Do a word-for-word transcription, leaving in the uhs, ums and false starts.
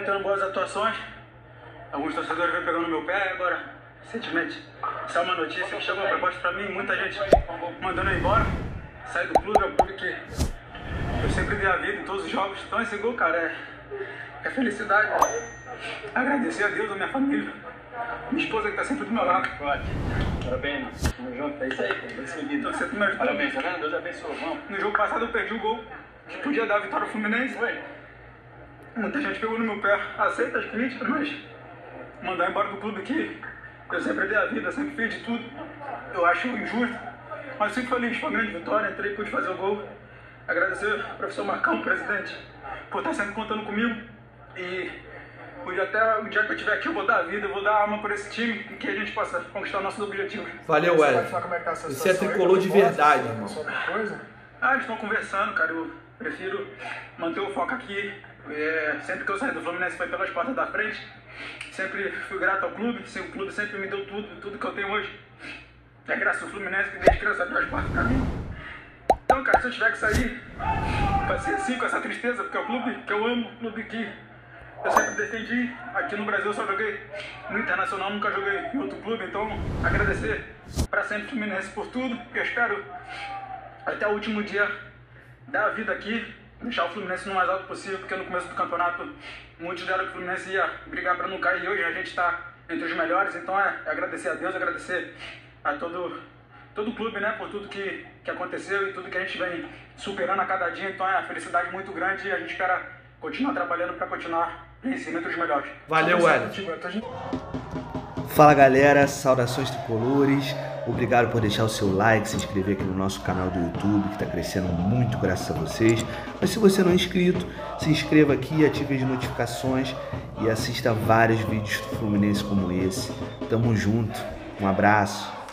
tendo boas atuações. Alguns torcedores vêm pegando no meu pé. Agora, recentemente, saiu uma notícia que chegou uma proposta pra mim. Muita gente mandando eu embora. Sair do clube, é um clube que eu sempre dei a vida em todos os jogos. Então esse gol, cara, é, é felicidade. Agradecer a Deus, a minha família. Minha esposa que tá sempre do meu lado. Parabéns, tamo junto, é isso aí, Deus me Então, sempre me ajudou. Parabéns, tá vendo? Deus abençoe, vamos. No jogo passado eu perdi o gol que podia dar a vitória ao Fluminense. Oi. Muita gente pegou no meu pé. Aceita as críticas, mas mandar embora do clube que eu sempre dei a vida, sempre fiz de tudo. Eu acho injusto, mas fico feliz. Foi uma grande vitória, entrei, pude fazer o gol. Agradecer ao professor Marcão, presidente, por estar sempre contando comigo. E hoje, até o dia que eu estiver aqui, eu vou dar a vida, eu vou dar a alma por esse time e que a gente possa conquistar nossos objetivos. Valeu, Wellington. Você é tricolor de verdade, irmão. Ah, eles estão conversando, cara. Eu prefiro manter o foco aqui. É, sempre que eu saí do Fluminense foi pelas portas da frente. Sempre fui grato ao clube. O clube sempre me deu tudo, tudo que eu tenho hoje. É graças ao Fluminense que desde criança abriu as portas pra mim. Então, cara, se eu tiver que sair, vai ser assim, com essa tristeza, porque é o clube que eu amo, o clube que eu sempre defendi. Aqui no Brasil eu só joguei no Internacional, nunca joguei em outro clube. Então, agradecer para sempre o Fluminense por tudo. Eu espero até o último dia dar a vida aqui, deixar o Fluminense no mais alto possível, porque no começo do campeonato muitos deram que o Fluminense ia brigar para não cair. Hoje a gente está entre os melhores. Então é, é agradecer a Deus, agradecer a todo, todo o clube, né, por tudo que, que aconteceu e tudo que a gente vem superando a cada dia. Então é uma felicidade muito grande e a gente espera continuar trabalhando para continuar em cima entre os melhores. Valeu, Wellington. Fala, galera, saudações tricolores. Obrigado por deixar o seu like, se inscrever aqui no nosso canal do YouTube, que está crescendo muito graças a vocês. Mas se você não é inscrito, se inscreva aqui, ative as notificações e assista vários vídeos do Fluminense como esse. Tamo junto, um abraço.